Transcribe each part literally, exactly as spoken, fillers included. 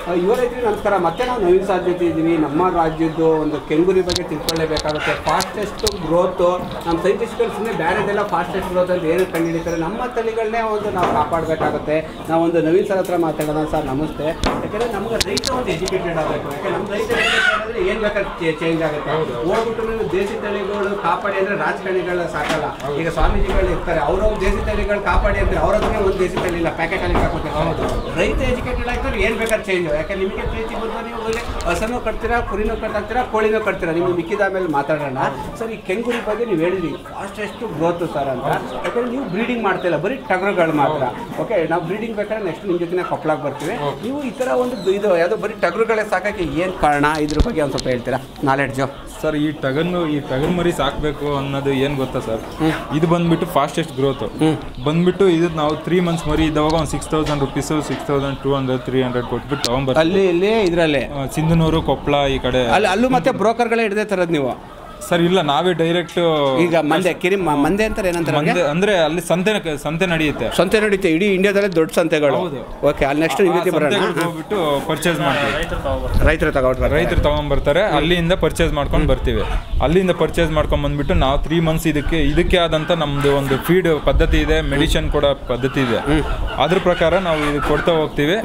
ಯುವ ರೈತರಿಗೆ ನಮಸ್ಕಾರ. ಮತ್ತೆ ನಾವು ನವೀನ್ ಸಾರ್ ಜೊತೆ ಇದ್ದೀವಿ. ನಮ್ಮ ರಾಜ್ಯದ್ದು ಒಂದು ಕೆಂಗುರಿ ಬಗ್ಗೆ ತಿಳ್ಕೊಳ್ಳೇಬೇಕಾಗುತ್ತೆ. ಫಾಸ್ಟೆಸ್ಟ್ ಗ್ರೋತು ನಮ್ಮ ಸೈಂಟಿಸ್ಟ್ಗಳು ಸುಮ್ಮನೆ ಬೇರೆದೆಲ್ಲ ಫಾಸ್ಟೆಸ್ಟ್ ಗ್ರೋತ್ ಅಂತ ಏನು ಕಂಡುಹಿಡಿತಾರೆ. ನಮ್ಮ ತಳಿಗಳನ್ನೇ ಒಂದು ನಾವು ಕಾಪಾಡಬೇಕಾಗುತ್ತೆ. ನಾವೊಂದು ನವೀನ್ ಸರ್ ಹತ್ರ ಮಾತಾಡೋಣ. ಸರ್ ನಮಸ್ತೆ. ಯಾಕಂದರೆ ನಮ್ಗೆ ರೈತ ಒಂದು ಎಜುಕೇಟೆಡ್ ಆಗಬೇಕು. ಯಾಕೆ ನಮ್ಮ ರೈತ ಅಂದರೆ ಏನು ಬೇಕಾದ್ರೆ ಚೇಂಜ್ ಆಗುತ್ತೆ. ಹೋಗ್ಬಿಟ್ಟು ನೀವು ದೇಸಿ ತಳಿಗಳು ಕಾಪಾಡಿ ಅಂದರೆ ರಾಜಕಾರಣಿಗಳ ಸಾಕಲ್ಲ. ಈಗ ಸ್ವಾಮೀಜಿಗಳು ಇರ್ತಾರೆ, ಅವರು ದೇಸಿ ತಳಿಗಳು ಕಾಪಾಡಿ ಅಂದರೆ ಅವ್ರ ಹತ್ರ ಒಂದು ದೇಸಿ ತಳಿ ಇಲ್ಲ, ಪ್ಯಾಕೆಟಲ್ಲಿ ಹಾಕೋತಾರೆ. ರೈತ ಎಜುಕೇಟೆಡ್ ಆಗ್ತಾರೆ, ಏನು ಬೇಕಾದ್ರೆ ಚೇಂಜ್. ಯಾಕೆ ನಿಮಗೆ ಪ್ರೀತಿ ಬಂದು ನೀವು ಹಸನೂ ಕಟ್ತೀರಾ, ಕುರಿನೂ ಕಟ್ಟಾಕ್ತೀರಾ, ಕೋಳಿನೂ ಕಟ್ತೀರಾ. ನಿಮ್ಗೆ ಮಿಕ್ಕಿದ ಮೇಲೆ ಮಾತಾಡೋಣ. ಸರ್, ಈ ಕೆಂಗುರಿ ಬಗ್ಗೆ ನೀವು ಹೇಳಿದ್ರಿ ಫಾಸ್ಟೆಸ್ಟ್ ಗ್ರೋತು ಸರ್ ಅಂತ. ಯಾಕಂದರೆ ನೀವು ಬ್ರೀಡಿಂಗ್ ಮಾಡ್ತಾ ಇಲ್ಲ, ಬರೀ ಟಗರುಗಳು ಮಾತ್ರ. ಓಕೆ, ನಾವು ಬ್ರೀಡಿಂಗ್ ಬೇಕಾದ್ರೆ ನೆಕ್ಸ್ಟ್ ನಿಮ್ಮ ಜೊತೆ ಕೊಪ್ಪಳಕ್ಕೆ ಬರ್ತೀವಿ. ನೀವು ಈ ಥರ ಒಂದು ಇದು ಯಾವುದೋ ಬರೀ ಟಗರುಗಳೇ ಸಾಕಕ್ಕೆ ಏನು ಕಾರಣ, ಇದ್ರ ಬಗ್ಗೆ ಒಂದು ಸ್ವಲ್ಪ ಹೇಳ್ತೀರಾ ನಾಲೆಡ್ಜು? ಸರ್, ಈ ಟಗನ್ನು ಈ ಟಗರ್ ಮರಿ ಸಾಕಬೇಕು ಅನ್ನೋದು ಏನು ಗೊತ್ತಾ ಸರ್, ಇದು ಬಂದ್ಬಿಟ್ಟು ಫಾಸ್ಟೆಸ್ಟ್ ಗ್ರೋತು ಬಂದ್ಬಿಟ್ಟು ಇದು ನಾವು ತ್ರೀ ಮಂತ್ಸ್ ಮರಿ ಇದ್ದವಾಗ ಒಂದು six thousand rupees six thousand two hundred three hundred ಕೊಟ್ಬಿಟ್ಟು ತಗೊಂಡ್ಬರ್ತೀವಿ. ಅಲ್ಲಿ ಇಲ್ಲಿ ಇದರಲ್ಲಿ ಸಿಂಧನೂರು, ಕೊಪ್ಪಳ ಈ ಕಡೆ ಅಲ್ಲಿ ಅಲ್ಲೂ ಮತ್ತೆ ಬ್ರೋಕರ್ಗಳೇ ಹಿಡ್ದೇ ತರೋದು ನೀವು? ಸರ್ ಇಲ್ಲ, ನಾವೇ ಡೈರೆಕ್ಟ್ ಈಗ ಮಂದೆ ಕಿರಿ ಮಂದೆ ಅಂತಾರೆ, ಏನಂತಾರೆ ಅಂದ್ರೆ ಅಲ್ಲಿ ಸಂತೆ ಸಂತೆ ನಡೆಯುತ್ತೆ ಸಂತೆ ನಡೆಯುತ್ತೆ ಇಡೀ ಇಂಡಿಯಾದಲ್ಲೇ ದೊಡ್ಡ ಸಂತೆಗಳು. ಓಕೆ, ಅಲ್ಲಿ ನೆಕ್ಸ್ಟ್ ಹೋಗ್ಬಿಟ್ಟು ಪರ್ಚೇಸ್ ಮಾಡ್ತೀವಿ. ರೈತರು ತಗೊಂಡು ರೈತರು ತಗೊಂಡ್ಬರ್ತಾರೆ, ಅಲ್ಲಿಂದ ಪರ್ಚೇಸ್ ಮಾಡ್ಕೊಂಡು ಬರ್ತೀವಿ. ಅಲ್ಲಿಂದ ಪರ್ಚೇಸ್ ಮಾಡ್ಕೊಂಡು ಬಂದ್ಬಿಟ್ಟು ನಾವು ತ್ರೀ ಮಂತ್ಸ್ ಇದಕ್ಕೆ ಇದಕ್ಕೆ ಆದಂತ ನಮ್ದು ಒಂದು ಫೀಡ್ ಪದ್ಧತಿ ಇದೆ, ಮೆಡಿಸಿನ್ ಕೊಡೋ ಪದ್ಧತಿ ಇದೆ. ಅದ್ರ ಪ್ರಕಾರ ನಾವು ಇದು ಕೊಡ್ತಾ ಹೋಗ್ತೀವಿ.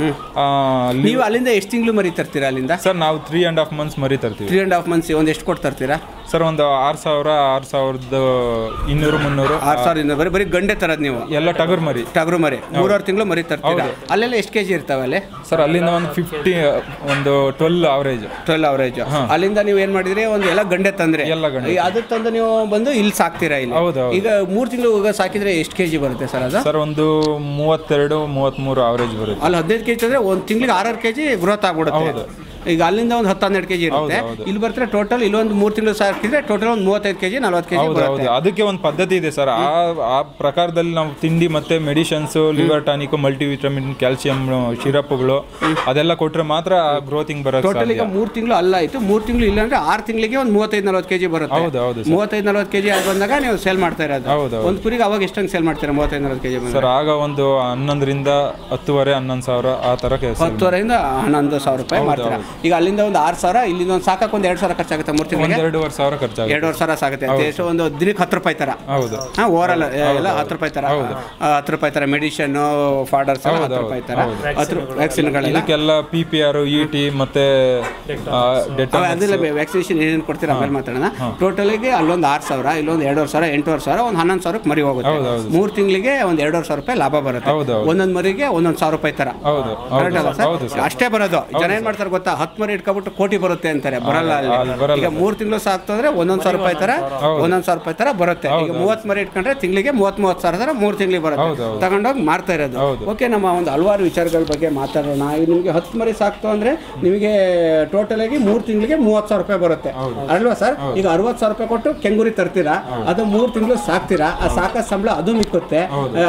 ನೀವು ಅಲ್ಲಿಂದ ಎಷ್ಟು ತಿಂಗಳು ಮರಿ ತರ್ತೀರಾ ಅಲ್ಲಿಂದ? ಸರ್, ನಾವು ತ್ರೀ ಅಂಡ್ ಹಾಫ್ ಮಂತ್ಸ್ ಮರಿ ತರ್ತೀವಿ. ತ್ರೀ ಅಂಡ್ ಹಾಫ್ ಮಂತ್ಸ್ ಒಂದು ಎಷ್ಟು ಕೊಟ್ಟು ತರ್ತೀರಾ ಸರ್? ಒಂದು ಆರು ಸಾವಿರ ಆರು ಸಾವಿರದ ಇನ್ನೂರು ಮುನ್ನೂರು ಆರು ಸಾವಿರ ಇನ್ನೂರು ಬರೀ ಬರೀ ಗಂಡೆ ತರದ್ ನೀವು ಎಲ್ಲ ಟಗರು ಮರಿ ಟಗರು ಮರಿ ಮೂರುವರೆ ತಿಂಗಳು ಮರಿ ತರ್ತೀರಾ. ಅಲ್ಲೆಲ್ಲ ಎಷ್ಟು ಕೆಜಿ ಇರ್ತಾವೆ ಅಲ್ಲಿ ಸರ್? ಅಲ್ಲಿಂದ ಒಂದು ಫಿಫ್ಟಿ ಒಂದು ಟ್ವೆಲ್ ಅವರೇಜ್ ಟ್ವೆಲ್ ಅವರೇಜ್ ಅಲ್ಲಿಂದ ನೀವು ಏನ್ ಮಾಡಿದ್ರಿ, ಒಂದು ಎಲ್ಲ ಗಂಡೆ ತಂದ್ರೆ ಎಲ್ಲ ಗಂಡೆ ಅದು ತಂದು ನೀವು ಬಂದು ಇಲ್ಲಿ ಸಾಕ್ತೀರಾ ಇಲ್ಲಿ? ಹೌದು. ಈಗ ಮೂರು ತಿಂಗಳು ಸಾಕಿದ್ರೆ ಎಷ್ಟು ಕೆಜಿ ಬರುತ್ತೆ ಸರ್ ಅದು? ಸರ್, ಒಂದು ಮೂವತ್ತೆರಡು ಮೂವತ್ಮೂರು ಅವರೇಜ್ ಬರುತ್ತೆ. ಅಲ್ಲಿ ಹದಿನೈದು ಕೆಜಿ ಅಂದ್ರೆ ಒಂದು ತಿಂಗಳಿಗೆ ಆರಾರು ಕೆಜಿ ಗ್ರೋತ್ ಆಗ್ಬಿಡುತ್ತೆ. ಈಗ ಅಲ್ಲಿಂದ ಒಂದು ಹತ್ತು ಹನ್ನೆರಡು ಕೆಜಿ ಇರುತ್ತೆ. ಇಲ್ಲಿ ಬರ್ತಾರೆ ಟೋಟಲ್ ಇಲ್ಲೊಂದು ಮೂರು ತಿಂಗಳು ಸಾಕಿದ್ರೆ ಟೋಟಲ್ ಒಂದು ಮೂವತ್ತೈದು ಕೆಜಿ ನಲ್ವತ್ತು ಕೆಜಿ ಬರುತ್ತೆ. ಅದಕ್ಕೆ ಒಂದು ಪದ್ಧತಿ ಇದೆ ಸರ್. ಆ ಆ ಪ್ರಕಾರದಲ್ಲಿ ನಾವು ತಿಂಡಿ ಮತ್ತೆ medicines, liver tonic, multivitamin, calcium ಸಿರಪ್ಗಳು ಅದೆಲ್ಲ ಕೊಟ್ಟರೆ ಮಾತ್ರ ಗ್ರೋತಿಂಗ್ ಬರುತ್ತೆ. ಟೋಟಲ್ ಈಗ ಮೂರು ತಿಂಗಳು ಅಲ್ಲ ಆಯ್ತು, ಮೂರು ತಿಂಗಳು ಇಲ್ಲ ಅಂದ್ರೆ ಆರು ತಿಂಗಳಿಗೆ ಒಂದು ಮೂವತ್ತೈದು ನಲ್ವತ್ತು ಕೆಜಿ ಬರುತ್ತೆ. ಮೂವತ್ತೈದು ನಲ್ವತ್ತು ಕೆಜಿ ಬಂದಾಗ ನೀವು ಸೇಲ್ ಮಾಡ್ತಾ ಇರೋದು. ಒಂದು ಕುರಿಗೆ ಅವಾಗ ಎಷ್ಟಂಗೆ ಸೇಲ್ ಮಾಡ್ತೀರಾ ಮೂವತ್ತೈದು ನಲ್ವತ್ತು ಕೆಜಿ ಸರ್? ಆಗ ಒಂದು ಹನ್ನೊಂದರಿಂದ ಹತ್ತುವರೆ ಹನ್ನೊಂದು ಸಾವಿರ ಆ ತರ ಹತ್ತುವರೆಯಿಂದ ಹನ್ನೊಂದು ಸಾವಿರ ರೂಪಾಯಿ ಮಾಡ್ತೀರಾ. ಈಗ ಅಲ್ಲಿಂದ ಒಂದು ಆರು ಸಾವಿರ, ಇಲ್ಲಿಂದ ಒಂದು ಸಾಕಕ್ಕೆ ಒಂದು ಎರಡು ಸಾವಿರ ಖರ್ಚಾಗುತ್ತೆ. ಮೂರು ತಿಂಗಳಿಗೆ ಎರಡೂವರೆ ಸಾವಿರ ಖರ್ಚಾಗುತ್ತೆ. ಎರಡೂವರೆ ಸಾವಿರ ಸಾಗುತ್ತೆ. ಎಷ್ಟು ಒಂದು ದಿನಕ್ಕೆ ಹತ್ತು ರೂಪಾಯಿ ತರ. ಹೌದು. ಹಾಂ, ಓವರ್ ಆಲ್ ಎಲ್ಲ ಹತ್ತು ರೂಪಾಯಿ ತರ. ಹತ್ತು ರೂಪಾಯಿ ತರ ಮೆಡಿಷನ್, ಫಾಡರ್ಸ್ ಹತ್ತು ರೂಪಾಯಿ ತರ, ಹತ್ತು ವ್ಯಾಕ್ಸಿನ್ಗಳೆಲ್ಲ ಇದಕ್ಕೆಲ್ಲ P P R, E T ಮತ್ತೆ ಅದೆಲ್ಲ ವ್ಯಾಕ್ಸಿನೇಷನ್ ಏನೇನು ಕೊಡ್ತೀರಾ ಆಮೇಲೆ ಮಾತಾಡೋಣ. ಟೋಟಲಿಗೆ ಅಲ್ಲೊಂದು ಆರು ಸಾವಿರ, ಇಲ್ಲೊಂದು ಎರಡೂವರೆ ಸಾವಿರ, ಎಂಟೂವರೆ ಸಾವಿರ, ಒಂದು ಹನ್ನೊಂದು ಸಾವಿರಕ್ಕೆ ಮರಿ ಹೋಗುತ್ತೆ. ಮೂರು ತಿಂಗಳಿಗೆ ಒಂದು ಎರಡೂವರೆ ಸಾವಿರ ರೂಪಾಯಿ ಲಾಭ ಬರುತ್ತೆ. ಒಂದೊಂದು ಮರಿಗೆ ಒಂದೊಂದು ಸಾವಿರ ರೂಪಾಯಿ ತರ. ಅಷ್ಟೇ ಬರೋದು. ಜನ ಏನ್ ಮಾಡ್ತಾರೆ ಗೊತ್ತಾ, ಹತ್ತು ಮರಿ ಇಟ್ಕೊಬಿಟ್ಟು ಕೋಟಿ ಬರುತ್ತೆ ಅಂತಾರೆ. ಬರಲ್ಲ. ಈಗ ಮೂರು ತಿಂಗಳು ಸಾಕ್ತಂದ್ರೆ ಒಂದೊಂದು ಸಾವಿರ ರೂಪಾಯಿ ತರ ಒಂದೊಂದು ಸಾವಿರ ರೂಪಾಯಿ ತರ ಬರುತ್ತೆ. ಈಗ ಮೂವತ್ತು ಮರಿ ಇಟ್ಕೊಂಡ್ರೆ ತಿಂಗಳಿಗೆ ಮೂವತ್ ಮೂವತ್ತು ಸಾವಿರ ತರ ಮೂರು ತಿಂಗಳಿಗೆ ಬರುತ್ತೆ. ತಗೊಂಡೋಗಿ ಮಾರ್ತಾ ಇರೋದು. ಓಕೆ, ನಮ್ಮ ಒಂದು ಹಲವಾರು ವಿಚಾರಗಳ ಬಗ್ಗೆ ಮಾತಾಡೋಣ. ಈಗ ನಿಮಗೆ ಹತ್ತು ಮರಿ ಸಾಕ್ತು ಅಂದ್ರೆ ನಿಮಗೆ ಟೋಟಲ್ ಆಗಿ ಮೂರು ತಿಂಗಳಿಗೆ ಮೂವತ್ತು ಸಾವಿರ ರೂಪಾಯಿ ಬರುತ್ತೆ ಅಲ್ವಾ ಸರ್? ಈಗ ಅರವತ್ತು ಸಾವಿರ ರೂಪಾಯಿ ಕೊಟ್ಟು ಕೆಂಗುರಿ ತರ್ತೀರಾ, ಅದು ಮೂರು ತಿಂಗಳು ಸಾಕ್ತೀರಾ, ಆ ಸಾಕ ಸಂಬಳ ಅದು ಮಿಕ್ಕುತ್ತೆ.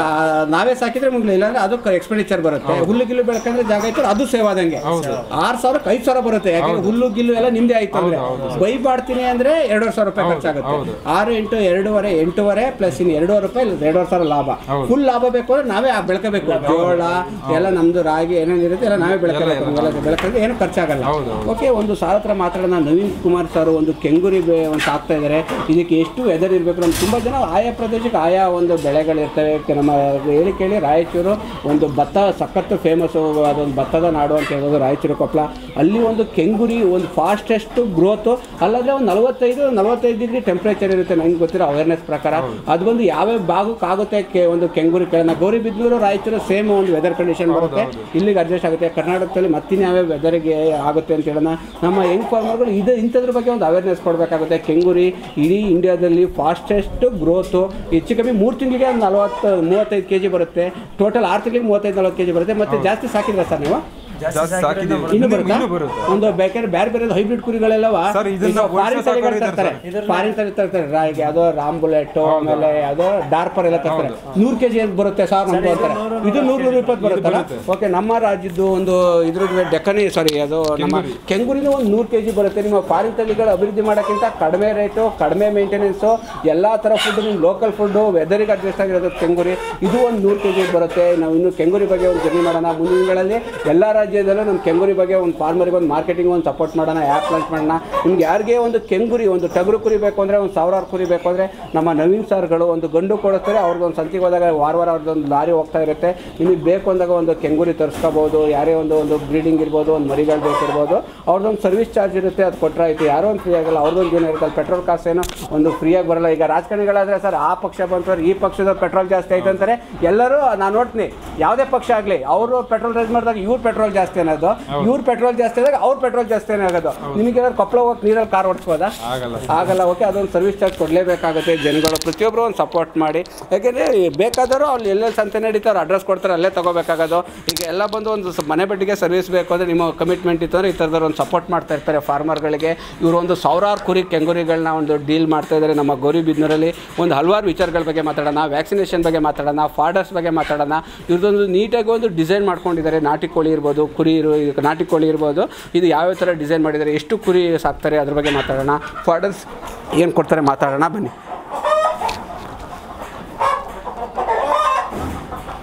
ನಾವೇ ಸಾಕಿದ್ರೆ ಮುಗ್ಲಿ, ಇಲ್ಲಾಂದ್ರೆ ಅದಕ್ಕೆ ಎಕ್ಸ್ಪೆಂಡಿಚರ್ ಬರುತ್ತೆ. ಹುಲ್ಲು ಗಿಲ್ಲು ಬೆಳಕಂದ್ರೆ ಜಾಗ ಇತ್ತು ಅದು ಸೇವ್ ಆದಂಗೆ. ಆರು ಸಾವಿರಕ್ಕೆ ಐದು ಸಾವಿರ ಬರುತ್ತೆ. ಯಾಕಂದ್ರೆ ಹುಲ್ಲು ಗಿಲ್ಲು ಎಲ್ಲ ನಿಮ್ದೇ ಆಯ್ತು ಅಂದ್ರೆ. ಬೈ ಮಾಡ್ತೀನಿ ಅಂದ್ರೆ ಎರಡೂವರೆ ಸಾವಿರ ರೂಪಾಯಿ ಖರ್ಚಾಗುತ್ತೆ. ಆರು ಇಂಟು ಎರಡೂವರೆ ಎಂಟೂವರೆ ಪ್ಲಸ್ ಇನ್ನು ಎರಡೂವರೆ ರೂಪಾಯಿ ಎರಡೂವರೆ ಸಾವಿರ ಲಾಭ. ಫುಲ್ ಲಾಭ ಬೇಕು ಅಂದ್ರೆ ನಾವೇ ಬೆಳಕಬೇಕು. ಜೋಳ ಎಲ್ಲ ನಮ್ದು ರಾಗಿ ಏನೇನಿರುತ್ತೆ ಎಲ್ಲ ನಾವೇ ಬೆಳಕಬೇಕು. ಬೆಳಕಂದ್ರೆ ಏನು ಖರ್ಚಾಗಲ್ಲ. ಓಕೆ, ಒಂದು ಸಾಲ ಹತ್ರ ಮಾತಾಡೋಣ. ನವೀನ್ ಕುಮಾರ್ ಸರ್ ಒಂದು ಕೆಂಗುರಿ ಒಂದು ಸಾಕ್ತಾ ಇದ್ದಾರೆ. ಇದಕ್ಕೆ ಎಷ್ಟು ವೆದರ್ ಇರಬೇಕು? ನಮ್ಮ ತುಂಬ ಜನ ಆಯಾ ಪ್ರದೇಶಕ್ಕೆ ಆಯಾ ಒಂದು ಬೆಳೆಗಳಿರ್ತವೆ. ನಮ್ಮ ಹೇಳಿ ಕೇಳಿ ರಾಯಚೂರು ಒಂದು ಭತ್ತ ಸಖತ್ತು ಫೇಮಸ್ಸು, ಅದೊಂದು ಭತ್ತದ ನಾಡು ಅಂತ ಹೇಳೋದು ರಾಯಚೂರು, ಕೊಪ್ಪಳ. ಅಲ್ಲಿ ಒಂದು ಕೆಂಗುರಿ ಒಂದು ಫಾಸ್ಟೆಸ್ಟ್ ಗ್ರೋತು ಅಲ್ಲಾದ್ರೆ ಒಂದು ನಲವತ್ತೈದು ನಲವತ್ತೈದು ಡಿಗ್ರಿ ಟೆಂಪ್ರೇಚರ್ ಇರುತ್ತೆ. ನಂಗೆ ಗೊತ್ತಿರೋ ಅವೇರ್ನೆಸ್ ಪ್ರಕಾರ ಅದು ಬಂದು ಯಾವ್ಯಾವ ಭಾಗಕ್ಕೆ ಆಗುತ್ತೆ ಕೆ ಒಂದು ಕೆಂಗುರಿ ಕೇಳೋಣ. ಗೌರಿಬಿದನೂರು, ರಾಯಚೂರು ಸೇಮ್ ಒಂದು ವೆದರ್ ಕಂಡೀಷನ್ ಬರುತ್ತೆ. ಇಲ್ಲಿಗೆ ಅಡ್ಜಸ್ಟ್ ಆಗುತ್ತೆ. ಕರ್ನಾಟಕದಲ್ಲಿ ಮತ್ತಿನ ಯಾವ್ಯಾವ ವೆದರ್ಗೆ ಆಗುತ್ತೆ ಅಂತ ಹೇಳೋಣ. ನಮ್ಮ ಯಂಗ್ ಫಾರ್ಮರ್ಗಳು ಇದು ಇಂಥದ್ರ ಬಗ್ಗೆ ಒಂದು ಅವೇರ್ನೆಸ್ ಕೊಡಬೇಕಾಗುತ್ತೆ. ಕೆಂಗುರಿ ಇಡೀ ಇಂಡಿಯಾದಲ್ಲಿ ಫಾಸ್ಟೆಸ್ಟ್ ಗ್ರೋತು. ಹೆಚ್ಚು ಕಮ್ಮಿ ಮೂರು ತಿಂಗಳಿಗೆ ಒಂದು ನಲವತ್ತು ಮೂವತ್ತೈದು ಕೆ ಜಿ ಬರುತ್ತೆ. ಟೋಟಲ್ ಆರು ತಿಂಗಳಿಗೆ ಮೂವತ್ತೈದು ನಲವತ್ತು ಕೆ ಜಿ ಬರುತ್ತೆ. ಮತ್ತೆ ಜಾಸ್ತಿ ಸಾಕಿದ್ರೆ ಸರ್ ನೀವು ಇನ್ನು ಬರುತ್ತಾ? ಒಂದು ಬೇಕಾದ್ರೆ ಬೇರೆ ಬೇರೆ ಹೈಬ್ರಿಡ್ ಕುರಿಗಳೆಲ್ಲವ ಫಾರಿನ್ ತಳಿಗಳು ತರ್ತಾರೆ. ಫಾರಿನ್ ತಳಿ ತರ್ತಾರೆ. ರಾಯಿಗೆ ಯಾವುದೋ ರಾಮ್ ಬುಲೆಟ್, ಆಮೇಲೆ ಯಾವುದೋ ಡಾರ್ಪರ್ ಎಲ್ಲ ತರ್ತಾರೆ. ನೂರು ಕೆ ಜಿ ಬರುತ್ತೆ ಸಾವಿರ ಅಂತ ಅಂತಾರೆ. ಇದು ನೂರು ನೂರ ಇಪ್ಪತ್ತು ಬರುತ್ತಲ್ಲ. ಓಕೆ, ನಮ್ಮ ರಾಜ್ಯದ್ದು ಒಂದು ಇದ್ರದ್ದು ಡೆಕ್ಕನಿ ಸಾರಿ ಅದು ನಮ್ಮ ಕೆಂಗುರಿನ ಒಂದು ನೂರು ಕೆ ಜಿ ಬರುತ್ತೆ. ನಿಮ್ಮ ಫಾರಿನ್ ತಳಿಗಳು ಅಭಿವೃದ್ಧಿ ಮಾಡೋಕ್ಕಿಂತ ಕಡಿಮೆ ರೇಟು, ಕಡಿಮೆ ಮೇಂಟೆನೆನ್ಸು, ಎಲ್ಲ ಥರ ಫುಡ್, ನಿಮ್ಮ ಲೋಕಲ್ ಫುಡ್ಡು, ವೆದರಿಗೆ ಅಡ್ಜಸ್ಟ್ ಆಗಿರೋದು ಕೆಂಗುರಿ. ಇದು ಒಂದು ನೂರು ಕೆ ಜಿ ಬರುತ್ತೆ. ನಾವು ಇನ್ನು ಕೆಂಗುರಿ ಬಗ್ಗೆ ಒಂದು ಜರ್ನಿ ಮಾಡೋಣ ಮುಂದಿನ ದಿನಗಳಲ್ಲಿ. ಎಲ್ಲ ರಾಜ್ಯದಲ್ಲೂ ನಮ್ಮ ಕೆಂಗುರಿ ಬಗ್ಗೆ ಒಂದು ಫಾರ್ಮರಿಗೆ ಒಂದು ಮಾರ್ಕೆಟಿಂಗ್ ಒಂದು ಸಪೋರ್ಟ್ ಮಾಡೋಣ, ಆ್ಯಪ್ ಲಾಂಚ್ ಮಾಡೋಣ. ನಿಮ್ಗೆ ಯಾರಿಗೆ ಒಂದು ಕೆಂಗುರಿ ಒಂದು ಟಗರು ಕುರಿ ಬೇಕು ಅಂದರೆ, ಒಂದು ಸಾವಿರಾರು ಕುರಿ ಬೇಕು ಅಂದರೆ ನಮ್ಮ ನವೀನ್ ಸರ್ಗಳು ಒಂದು ಗಂಡು ಕೊಡಿಸ್ತಾರೆ. ಅವ್ರದ್ದೊಂದು ಸಂತಿಗೆ ಹೋದಾಗ ವಾರ ವಾರ ಅವ್ರದ್ದೊಂದು ಲಾರಿ ಹೋಗ್ತಾ ಇರುತ್ತೆ. ನಿಮಗೆ ಬೇಕು ಅಂದಾಗ ಒಂದು ಕೆಂಗುರಿ ತರಿಸ್ಕೋಬೋದು. ಯಾರೇ ಒಂದು ಒಂದು ಬ್ರೀಡಿಂಗ್ ಇರ್ಬೋದು, ಒಂದು ಮರಿಗಳು ಬೇಕಿರ್ಬೋದು, ಅವ್ರದ್ದೊಂದು ಸರ್ವಿಸ್ ಚಾರ್ಜ್ ಇರುತ್ತೆ, ಅದು ಕೊಟ್ಟರೆ ಆಯಿತು. ಯಾರೋ ಒಂದು ಫ್ರೀ ಆಗಲ್ಲ, ಅವ್ರದ್ದೊಂದು ಜೀವನ ಇರುತ್ತೆ. ಪೆಟ್ರೋಲ್ ಕಾಸು ಏನು ಒಂದು ಫ್ರೀಯಾಗಿ ಬರಲ್ಲ. ಈಗ ರಾಜಕಾರಣಿಗಳಾದರೆ ಸರ್ ಆ ಪಕ್ಷ ಬಂತವ್ರು ಈ ಪಕ್ಷದ ಪೆಟ್ರೋಲ್ ಜಾಸ್ತಿ ಆಯ್ತು ಅಂತಾರೆ. ಎಲ್ಲರೂ ನಾನು ನೋಡ್ತೀನಿ, ಯಾವುದೇ ಪಕ್ಷ ಆಗಲಿ ಅವರು ಪೆಟ್ರೋಲ್ ರೈಸ್ ಮಾಡಿದಾಗ ಇವ್ರ ಪೆಟ್ರೋಲ್ ಜಾಸ್ತಿ ಅನ್ನೋದು, ಇವ್ರ ಪೆಟ್ರೋಲ್ ಜಾಸ್ತಿ ಆದಾಗ ಅವ್ರ ಪೆಟ್ರೋಲ್ ಜಾಸ್ತಿ ಆಗೋದು. ನಿಮಗೆ ಕೊಪ್ಪಳ ಹೋಗಿ ನೀರಲ್ಲಿ ಕಾರ್ ಓಡಿಸ್ಬೋದಾ? ಆಗಲ್ಲ. ಓಕೆ, ಅದೊಂದು ಸರ್ವಿಸ್ ಚಾರ್ಜ್ ಕೊಡಲೇಬೇಕಾಗುತ್ತೆ. ಜನಗಳು ಪ್ರತಿಯೊಬ್ಬರು ಒಂದು ಸಪೋರ್ಟ್ ಮಾಡಿ. ಯಾಕೆಂದರೆ ಬೇಕಾದರೂ ಅಲ್ಲಿ ಎಲ್ಲೆಲ್ಲಿ ಸಂತೆ ನಡೀತಾರೆ ಅಡ್ರೆಸ್ ಕೊಡ್ತಾರೆ, ಅಲ್ಲೇ ತೊಗೋಬೇಕಾಗೋದು. ಈಗ ಎಲ್ಲ ಬಂದು ಒಂದು ಮನೆ ಬಡ್ಡಿಗೆ ಸರ್ವಿಸ್ ಬೇಕು ಅಂದರೆ ನಿಮ್ಮ ಕಮಿಟ್ಮೆಂಟ್ ಇತ್ತು ಅಂದರೆ ಈ ಥರದವ್ರು ಒಂದು ಸಪೋರ್ಟ್ ಮಾಡ್ತಾ ಇರ್ತಾರೆ ಫಾರ್ಮರ್ಗಳಿಗೆ. ಇವರು ಒಂದು ಸಾವಿರಾರು ಕುರಿ ಕೆಂಗುರಿಗಳನ್ನ ಒಂದು ಡೀಲ್ ಮಾಡ್ತಾ ಇದ್ದಾರೆ ನಮ್ಮ ಗೌರಿಬಿದನೂರಲ್ಲಿ. ಒಂದು ಹಲವಾರು ವಿಚಾರಗಳ ಬಗ್ಗೆ ಮಾತಾಡೋಣ, ವ್ಯಾಕ್ಸಿನೇಷನ್ ಬಗ್ಗೆ ಮಾತಾಡೋಣ, ಫಾಡರ್ಸ್ ಬಗ್ಗೆ ಮಾತಾಡೋಣ. ಇವ್ರದ್ದೊಂದು ನೀಟಾಗಿ ಒಂದು ಡಿಸೈನ್ ಮಾಡ್ಕೊಂಡಿದ್ದಾರೆ. ನಾಟಿ ಕೋಳಿ ಇರ್ಬೋದು, ಕುರಿ ಇರೋ ನಾಟಿ ಕೋಳಿ ಇರ್ಬೋದು, ಇದು ಯಾವ್ಯಾವ ಥರ ಡಿಸೈನ್ ಮಾಡಿದ್ದಾರೆ, ಎಷ್ಟು ಕುರಿ ಸಾಕ್ತಾರೆ ಅದ್ರ ಬಗ್ಗೆ ಮಾತಾಡೋಣ, ಫಾಡರ್ಸ್ ಏನು ಕೊಡ್ತಾರೆ ಮಾತಾಡೋಣ ಬನ್ನಿ.